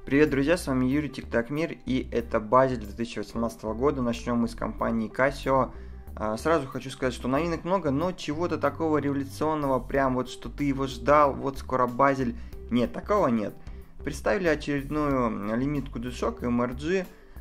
Привет, друзья, с вами Юрий Тик-Так-Мир, и это базель 2018 года. Начнем мы с компании Casio. Сразу хочу сказать, что новинок много, но чего-то такого революционного, прям вот, что ты его ждал, вот скоро базель. Нет, такого нет. Представили очередную лимитку DualShock MRG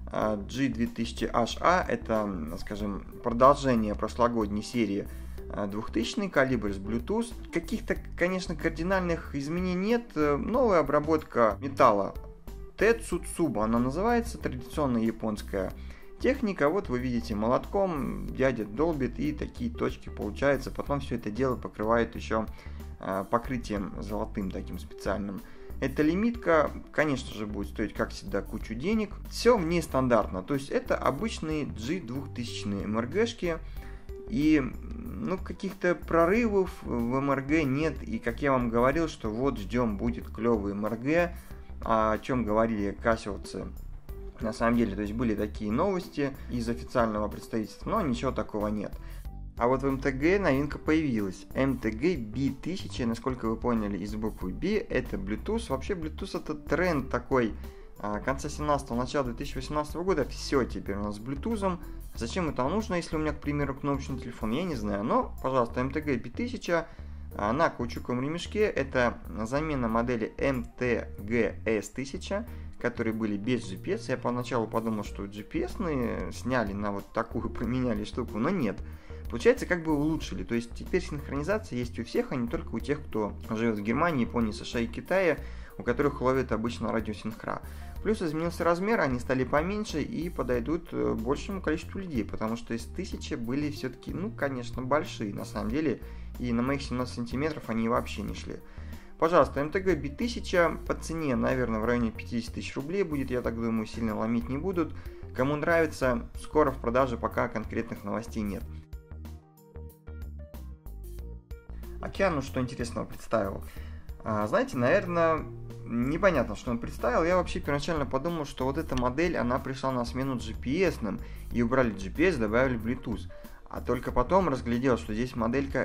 G2000HA. Это, скажем, продолжение прошлогодней серии 2000 калибр с Bluetooth. Каких-то, конечно, кардинальных изменений нет. Новая обработка металла. Тецуцуба она называется, традиционная японская техника. Вот вы видите, молотком дядя долбит, и такие точки получаются. Потом все это дело покрывает еще покрытием золотым таким специальным. Эта лимитка, конечно же, будет стоить, как всегда, кучу денег. Все в ней стандартно. То есть это обычные G2000 МРГшки. И каких-то прорывов в МРГ нет. И как я вам говорил, что вот ждем, будет клевый МРГ, о чем говорили кассиовцы. На самом деле, то есть были такие новости из официального представительства, но ничего такого нет. А вот в МТГ новинка появилась. МТГ B1000, насколько вы поняли, из буквы B, это Bluetooth. Вообще Bluetooth это тренд такой конца 17-го, начала 2018 года. Все теперь у нас с Bluetooth. Зачем это нужно, если у меня, к примеру, кнопочный телефон, я не знаю. Но, пожалуйста, МТГ B1000 на каучуковом ремешке. Это замена модели MTG S1000, которые были без GPS. Я поначалу подумал, что GPS-ные сняли на вот такую, поменяли штуку, но нет. Получается, как бы улучшили. То есть теперь синхронизация есть у всех, а не только у тех, кто живет в Германии, Японии, США и Китае, у которых ловит обычно радиосинхра. Плюс изменился размер, они стали поменьше и подойдут большему количеству людей, потому что из 1000 были все-таки, конечно, большие на самом деле, и на моих 17 сантиметров они вообще не шли. Пожалуйста, МТГ B1000 по цене, наверное, в районе 50 тысяч рублей будет, я так думаю, сильно ломить не будут. Кому нравится, скоро в продаже, пока конкретных новостей нет. Океану что интересного представил? Знаете, наверное, непонятно, что он представил. Я вообще первоначально подумал, что вот эта модель, она пришла на смену GPS-ным, и убрали GPS, добавили Bluetooth. А только потом разглядел, что здесь моделька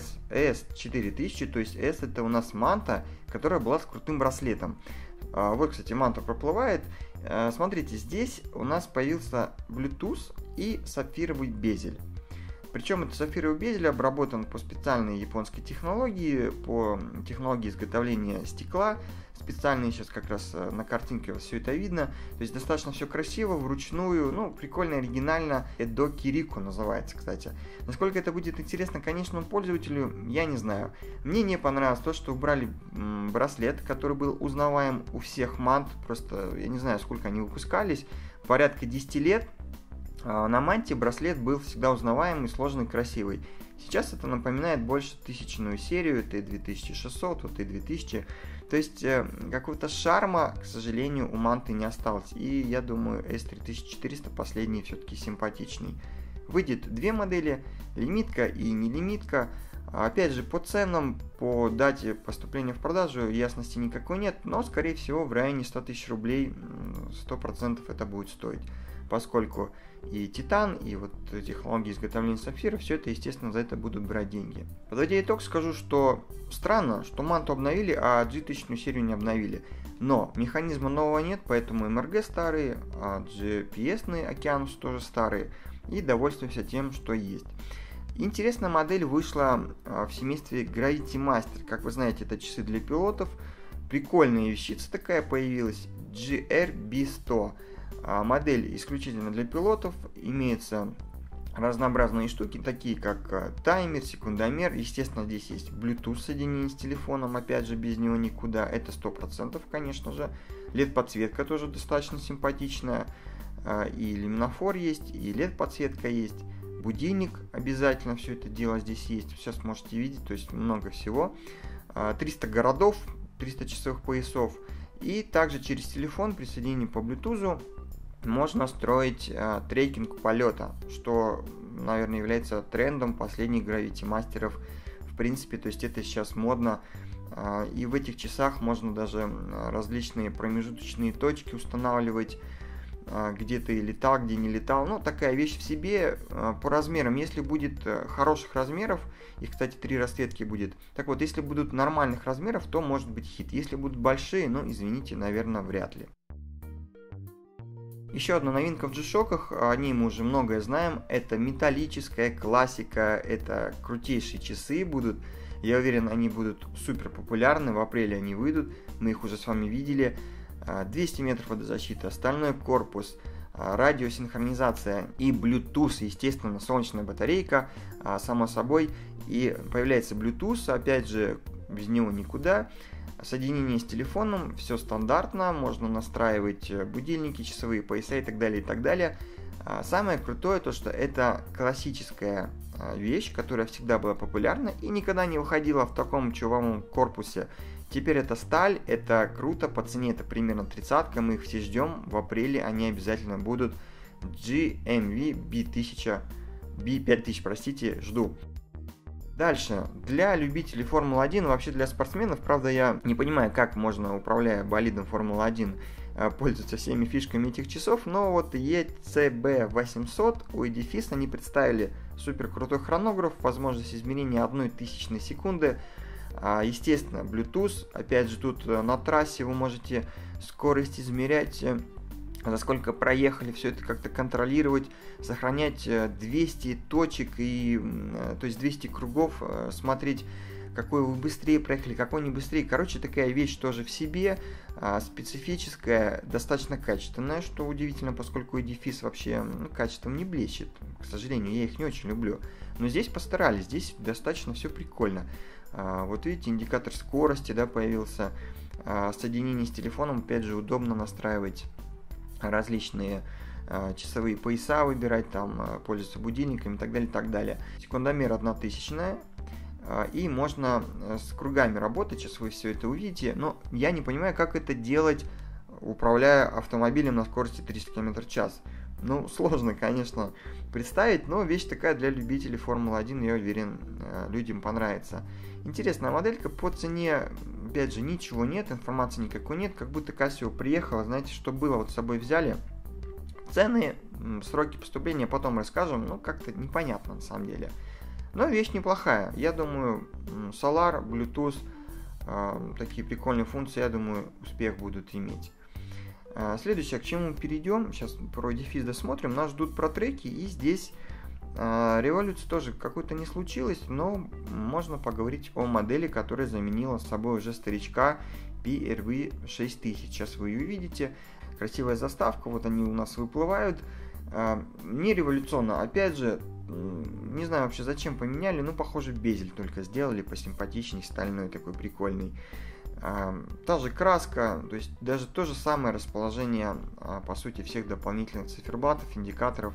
S4000, то есть S это у нас манта, которая была с крутым браслетом. Вот, кстати, манта проплывает. Смотрите, здесь у нас появился Bluetooth и сапфировый безель. Причем этот сапфировый безель обработан по специальной японской технологии, по технологии изготовления стекла. Специальные, сейчас как раз на картинке все это видно. То есть достаточно все красиво, вручную, прикольно, оригинально. Edo Kiriko называется, кстати. Насколько это будет интересно конечному пользователю, я не знаю. Мне не понравилось то, что убрали браслет, который был узнаваем у всех мант. Просто я не знаю, сколько они выпускались. Порядка 10 лет. На манте браслет был всегда узнаваемый, сложный, красивый. Сейчас это напоминает больше 1000-ную серию, T2600, T2000. То есть какого-то шарма, к сожалению, у манты не осталось. И я думаю, S3400 последний все-таки симпатичный. Выйдет две модели, лимитка и не лимитка. Опять же, по ценам, по дате поступления в продажу ясности никакой нет, но, скорее всего, в районе 100 тысяч рублей 100% это будет стоить. Поскольку и титан, и вот технологии изготовления сапфира, все это, естественно, за это будут брать деньги. Подводя итог, скажу, что странно, что манту обновили, а G1000 серию не обновили. Но механизма нового нет, поэтому МРГ старые, а GPS-ные Океанус тоже старые, и довольствуемся тем, что есть. Интересная модель вышла в семействе Gravity Master. Как вы знаете, это часы для пилотов. Прикольная вещица такая появилась, GRB100. Модель исключительно для пилотов, имеются разнообразные штуки, такие как таймер, секундомер. Естественно, здесь есть Bluetooth соединение с телефоном, опять же, без него никуда, это 100%, конечно же. LED-подсветка тоже достаточно симпатичная, и люминофор есть, и LED-подсветка есть, будильник обязательно, все это дело здесь есть, сейчас можете видеть, то есть много всего. 300 городов, 300 часовых поясов, и также через телефон при соединении по Bluetooth можно строить трекинг полета, что, наверное, является трендом последних Gravity мастеров. В принципе, то есть это сейчас модно. И в этих часах можно даже различные промежуточные точки устанавливать, где ты летал, где не летал. Такая вещь в себе. По размерам, если будет хороших размеров, их, кстати, 3 расцветки будет. Так вот, если будут нормальных размеров, то может быть хит. Если будут большие, извините, наверное, вряд ли. Еще одна новинка в G-Shock'ах, о ней мы уже многое знаем, это металлическая классика, это крутейшие часы будут. Я уверен, они будут супер популярны, в апреле они выйдут, мы их уже с вами видели. 200 метров водозащиты, стальной корпус, радиосинхронизация и Bluetooth, естественно, солнечная батарейка, само собой. И появляется Bluetooth, опять же, без него никуда. Соединение с телефоном, все стандартно, можно настраивать будильники, часовые пояса и так далее, и так далее. Самое крутое то, что это классическая вещь, которая всегда была популярна и никогда не выходила в таком чувовом корпусе. Теперь это сталь, это круто, по цене это примерно 30-ка, мы их все ждем, в апреле они обязательно будут. GMV B5000, простите, жду. Дальше, для любителей Формулы-1, вообще для спортсменов, правда я не понимаю, как можно, управляя болидом Формулы-1, пользоваться всеми фишками этих часов, но вот ECB800 у Edifis они представили супер крутой хронограф, возможность измерения 0,01 секунды, естественно, Bluetooth, опять же тут на трассе вы можете скорость измерять, за сколько проехали, все это как-то контролировать, сохранять 200 точек, то есть 200 кругов, смотреть, какой вы быстрее проехали, какой не быстрее. Короче, такая вещь тоже в себе, специфическая, достаточно качественная, что удивительно, поскольку Edifis вообще качеством не блещет. К сожалению, я их не очень люблю. Но здесь постарались, здесь достаточно все прикольно. Вот видите, индикатор скорости, да, появился. Соединение с телефоном, опять же, удобно настраивать различные часовые пояса, выбирать, там, пользоваться будильниками и так далее, и так далее. Секундомер 1000, и можно с кругами работать, сейчас вы все это увидите, но я не понимаю, как это делать, управляя автомобилем на скорости 300 км в час. Ну, сложно, конечно, представить, но вещь такая для любителей Формулы-1, я уверен, людям понравится. Интересная моделька, по цене, опять же, ничего нет, информации никакой нет, как будто Casio приехала, знаете, что было, вот с собой взяли. Цены, сроки поступления потом расскажем, ну, как-то непонятно на самом деле. Но вещь неплохая, я думаю, Solar, Bluetooth, такие прикольные функции, я думаю, успех будут иметь. Следующее, к чему перейдем, сейчас про Edifis досмотрим, нас ждут про треки, и здесь революция тоже какой-то не случилась, но можно поговорить о модели, которая заменила с собой уже старичка PRV 6000. Сейчас вы ее видите, красивая заставка, вот они у нас выплывают. Не революционно, опять же, не знаю вообще зачем поменяли, ну похоже безель только сделали посимпатичней, стальной такой прикольный. Та же краска, то есть даже то же самое расположение, по сути, всех дополнительных циферблатов, индикаторов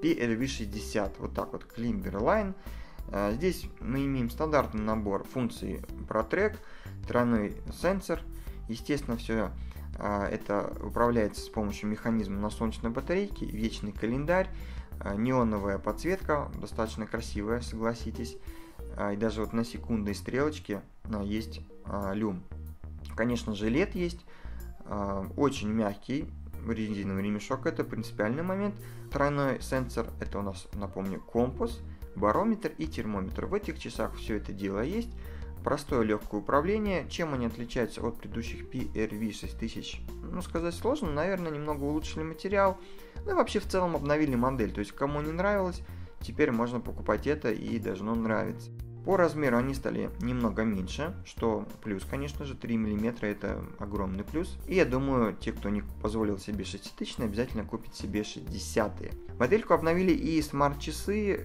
PRV60, вот так вот, Climber Line. Здесь мы имеем стандартный набор функций ProTrack, тройной сенсор, естественно, все это управляется с помощью механизма на солнечной батарейке, вечный календарь, неоновая подсветка, достаточно красивая, согласитесь, и даже вот на секундной стрелочке есть люм. Конечно же, LED есть, очень мягкий резиновый ремешок, это принципиальный момент. Тройной сенсор, это у нас, напомню, компас, барометр и термометр. В этих часах все это дело есть. Простое легкое управление. Чем они отличаются от предыдущих PRV 6000? Ну, сказать сложно, наверное, немного улучшили материал. Ну и вообще в целом обновили модель. То есть, кому не нравилось, теперь можно покупать это и должно нравиться. По размеру они стали немного меньше, что плюс, конечно же, 3 мм это огромный плюс. И я думаю, те, кто не позволил себе 6000, обязательно купят себе 60. Модельку обновили и смарт-часы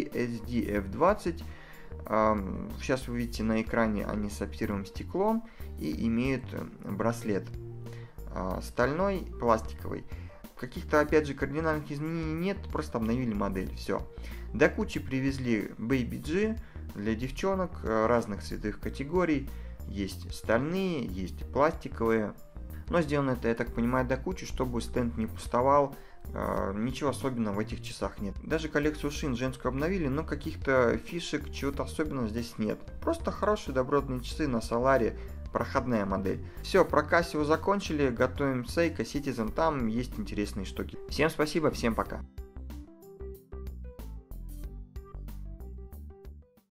VSD F20. Сейчас вы видите на экране, они с сапфировым стеклом и имеют браслет стальной, пластиковый. Каких-то, опять же, кардинальных изменений нет, просто обновили модель, все. До кучи привезли Baby G для девчонок разных цветовых категорий. Есть стальные, есть пластиковые. Но сделано это, я так понимаю, до кучи, чтобы стенд не пустовал. Ничего особенного в этих часах нет. Даже коллекцию шин женскую обновили, но каких-то фишек, чего-то особенного здесь нет. Просто хорошие добротные часы на Соларе, проходная модель. Все, про Casio закончили, готовим Seiko, Citizen, там есть интересные штуки. Всем спасибо, всем пока.